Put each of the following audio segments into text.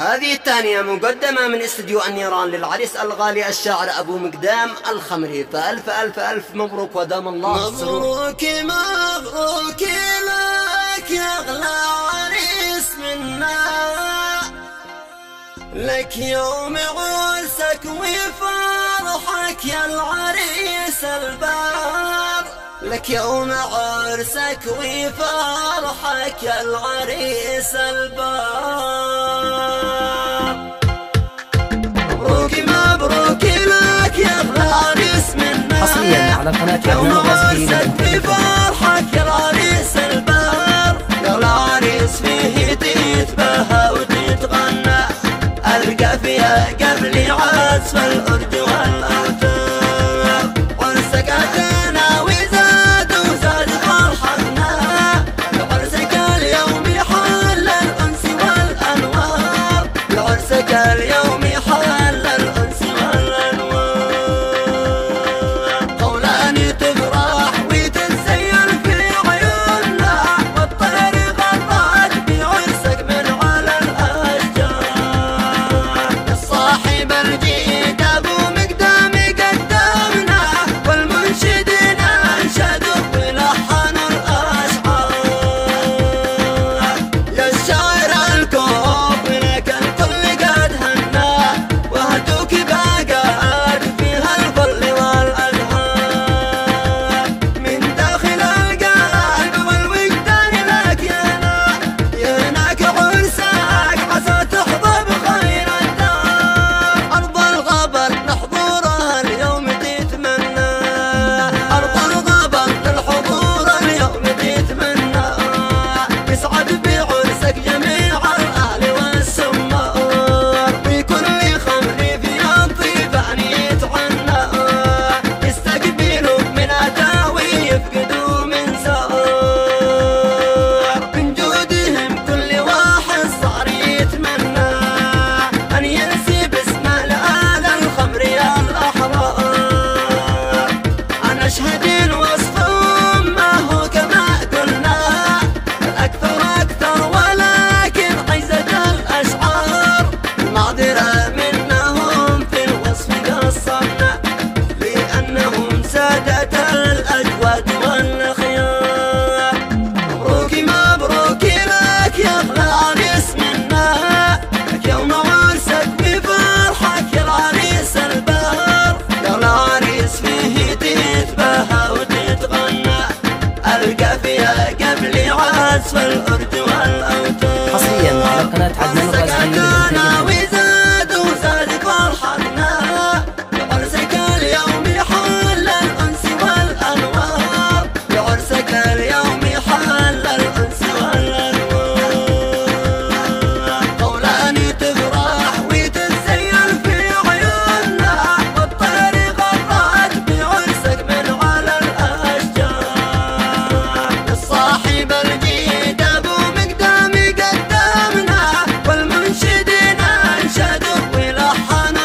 هذه الثانية مقدمة من استديو النيران للعريس الغالي الشاعر أبو مقدام الخمري. فألف ألف ألف مبروك ودام الله السرور. مبروك مبروك لك يا أغلى عريس منا، لك يوم عرسك وفرحك يا العريس البار، لك يوم عرسك وفرحك يا العريس البار. مبروك مبروك لك يا أغلى عريس منا، حصريا على قناة يوم عرسك وفرحك يا العريس البار، يا العريس فيه تتباهى وتتغنى، ألقى فيها قبل عزف الأرج والأوتار، عرسك أتانا وزاد وزاد فرحتنا، عرسك اليوم حل الأنس والأنوار، عرسك اليوم حل الأنس والأنوار، قولان تفرح وتتزين في عيوننا، والطير غطت بعرسك من على الأشجار، صاحب الجيد أبو مقدام قدمنا، والمنشدين أنشدوا ولحنوا الأشعار، يا الشاعر الكوف لك الكل قد هنا، وهدوك باقات فيها الفل والأنهار، من داخل القلب والوجدان لك يهناك عرسك عسى تحظى بخير الدار، أرض الغبر لحضورها اليوم تتمنى، أرض الغبر للحضور اليوم تتمنى، يسعد بعرسك جميع الأهل والسمار، بكل خمر في الطيبان يتعنى، يستقبلوا من أتى ويفقدوا من زار، من جودهم كل واحد صار يتمنى أن ينسب اسمه لآل الخمر يا الأحرار، أنا أشهد وصفهم ما هو كما قلنا، الأكثر أكثر ولكن عزة الأشعار، المعذرة منهم في الوصف قصرنا، لأنهم سادة الأجواد والخيار. مبروك مبروك لك يا أغلى عريس منا، لك يوم عرسك بفرحك يا العريس البار، يا العريس فيه تتباهى وتتغنى، ألقى فيها قبل عزف الأرج والأوتار، حصريا على قناة عدنان الغازي أتانا وزاد وزاد فرحتنا، عرسك اليوم حل الأنس والأنوار، عرسك اليوم حل الأنس والأنوار، قولان تفرح وتتزين في عيوننا، والطير غطت بعرسك من على الأشجار، صاحب الجيد أبو مقدام قدمنا، والمنشدين أنشدوا ولحنوا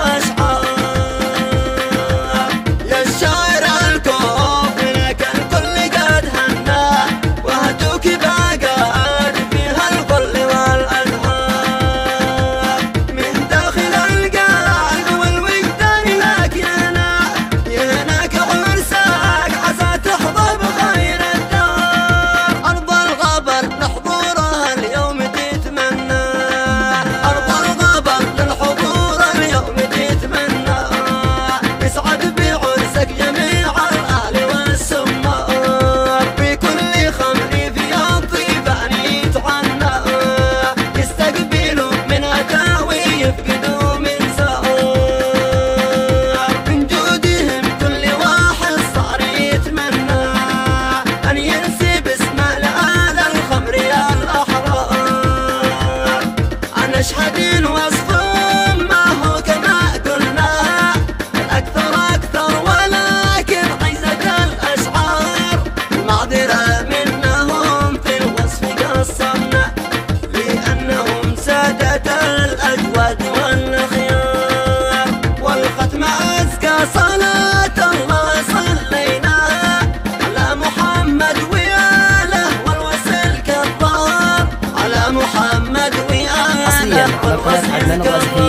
الأشعار، يا الشاعر الكوف لك الكل قد هنا، وهدوك باقات فيها الفل والأنهار، من داخل القلب والوجدان لك يهناك عرسك عسى تحظى بخير الدار، أرض الغبر لحضورها اليوم تتمنى، أرض الغبر للحضور اليوم تتمنى، يسعد بعرسك جميع الأهل والسمار، بكل خمر في الطيبان يتعنى، يستقبلوا من أتى ويفقدوا من زار، من جودهم كل واحد صار يتمنى أن ينسب اسمه لآل الخمر يا الأحرار، أنا أشهد وصفهم ما هو كما قلنا، الأكثر أكثر ولكن عزة الأشعار، المعذرة منهم في الوصف قصرنا، لأنهم سادة الأجواد والخيار، والختم أزكى صلاة الله صليناها على محمد وآله، والوصل كالطار على محمد وآله. على قناة عدنان الرازحين.